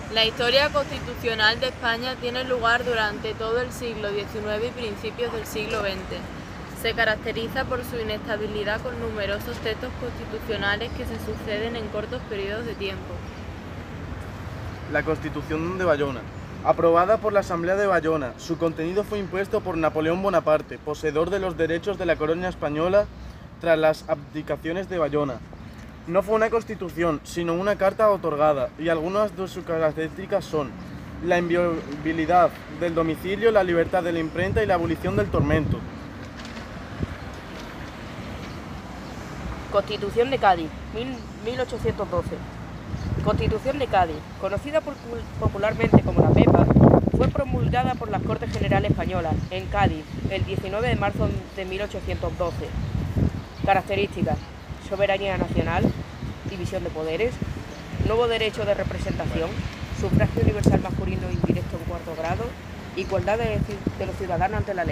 La historia constitucional de España tiene lugar durante todo el siglo XIX y principios del siglo XX. Se caracteriza por su inestabilidad con numerosos textos constitucionales que se suceden en cortos periodos de tiempo. La Constitución de Bayona. Aprobada por la Asamblea de Bayona, su contenido fue impuesto por Napoleón Bonaparte, poseedor de los derechos de la corona española tras las abdicaciones de Bayona. No fue una constitución, sino una carta otorgada, y algunas de sus características son la inviolabilidad del domicilio, la libertad de la imprenta y la abolición del tormento. Constitución de Cádiz, 1812. Constitución de Cádiz, conocida popularmente como la Pepa, fue promulgada por las Cortes Generales Españolas en Cádiz el 19 de marzo de 1812. Características: soberanía nacional, división de poderes, nuevo derecho de representación, sufragio universal masculino indirecto en cuarto grado, igualdad de los ciudadanos ante la ley.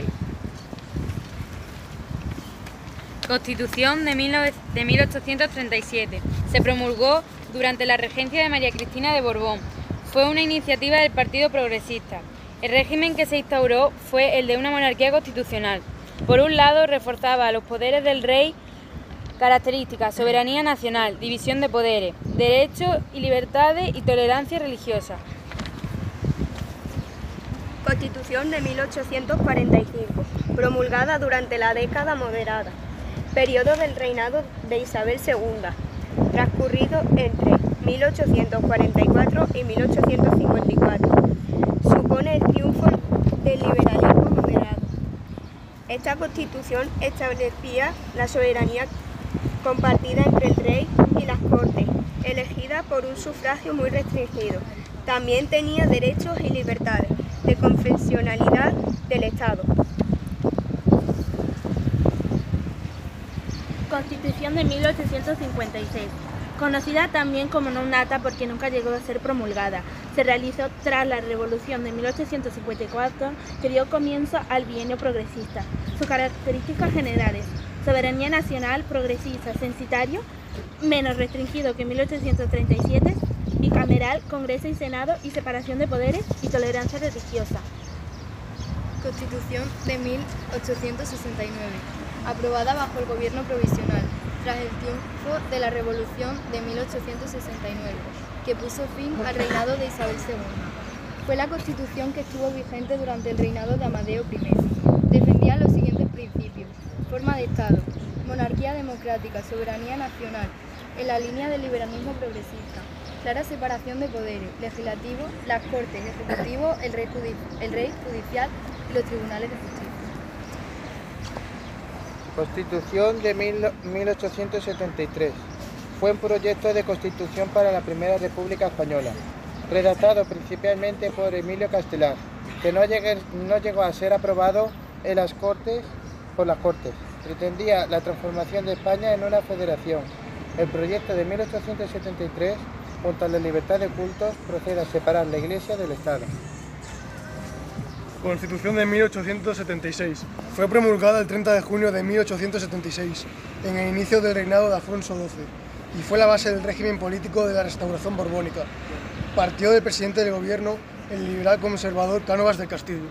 Constitución de 1837. Se promulgó durante la regencia de María Cristina de Borbón. Fue una iniciativa del Partido Progresista. El régimen que se instauró fue el de una monarquía constitucional. Por un lado, reforzaba los poderes del rey. Características: soberanía nacional, división de poderes, derechos y libertades y tolerancia religiosa. Constitución de 1845, promulgada durante la década moderada, periodo del reinado de Isabel II, transcurrido entre 1844 y 1854. Supone el triunfo del liberalismo moderado. Esta Constitución establecía la soberanía compartida entre el rey y las Cortes, elegida por un sufragio muy restringido. También tenía derechos y libertades de confesionalidad del Estado. Constitución de 1856, conocida también como non nata porque nunca llegó a ser promulgada. Se realizó tras la Revolución de 1854, que dio comienzo al bienio progresista. Sus características generales: soberanía nacional, progresista, censitario, menos restringido que en 1837, bicameral, Congreso y Senado y separación de poderes y tolerancia religiosa. Constitución de 1869, aprobada bajo el gobierno provisional, tras el triunfo de la Revolución de 1869, que puso fin al reinado de Isabel II. Fue la Constitución que estuvo vigente durante el reinado de Amadeo I. Defendía los siguientes principios: forma de Estado, monarquía democrática, soberanía nacional, en la línea del liberalismo progresista, clara separación de poderes, legislativo, las Cortes, ejecutivo, el rey judicial y los tribunales de justicia. Constitución de 1873. Fue un proyecto de constitución para la Primera República Española, redactado principalmente por Emilio Castelar, que no llegó a ser aprobado por las Cortes. Pretendía la transformación de España en una federación. El proyecto de 1873, junto a la libertad de cultos, procede a separar la Iglesia del Estado. Constitución de 1876. Fue promulgada el 30 de junio de 1876, en el inicio del reinado de Alfonso XII, y fue la base del régimen político de la Restauración borbónica. Partió del presidente del gobierno, el liberal conservador Cánovas del Castillo.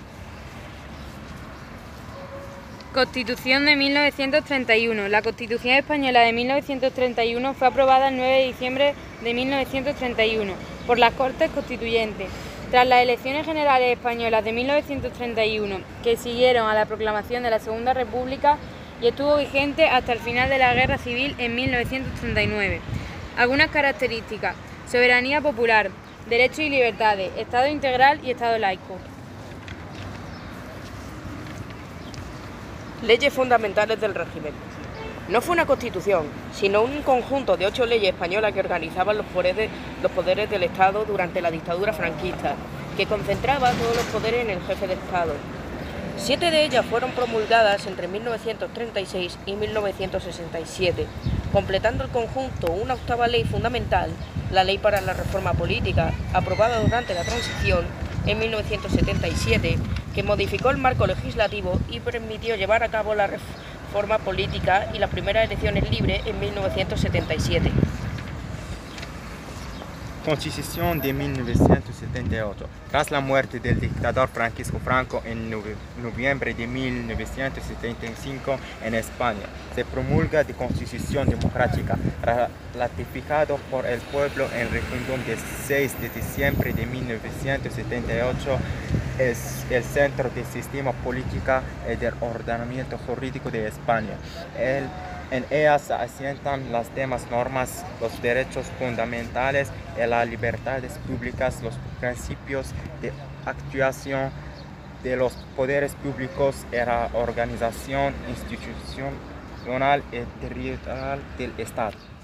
Constitución de 1931. La Constitución Española de 1931 fue aprobada el 9 de diciembre de 1931 por las Cortes Constituyentes. Tras las elecciones generales españolas de 1931, que siguieron a la proclamación de la Segunda República, y estuvo vigente hasta el final de la Guerra Civil en 1939. Algunas características: soberanía popular, derechos y libertades, Estado integral y Estado laico. Leyes fundamentales del régimen. No fue una constitución, sino un conjunto de 8 leyes españolas que organizaban los poderes del Estado durante la dictadura franquista, que concentraba todos los poderes en el jefe de Estado. 7 de ellas fueron promulgadas entre 1936 y 1967, completando el conjunto una 8ª ley fundamental, la Ley para la Reforma Política, aprobada durante la transición en 1977, que modificó el marco legislativo y permitió llevar a cabo la reforma política y las primeras elecciones libres en 1977. Constitución de 1978. Tras la muerte del dictador Francisco Franco en noviembre de 1975 en España, se promulga la Constitución Democrática, ratificado por el pueblo en el referéndum del 6 de diciembre de 1978. Es el centro del sistema político y del ordenamiento jurídico de España. En ella se asientan las demás normas, los derechos fundamentales y las libertades públicas, los principios de actuación de los poderes públicos y la organización institucional y territorial del Estado.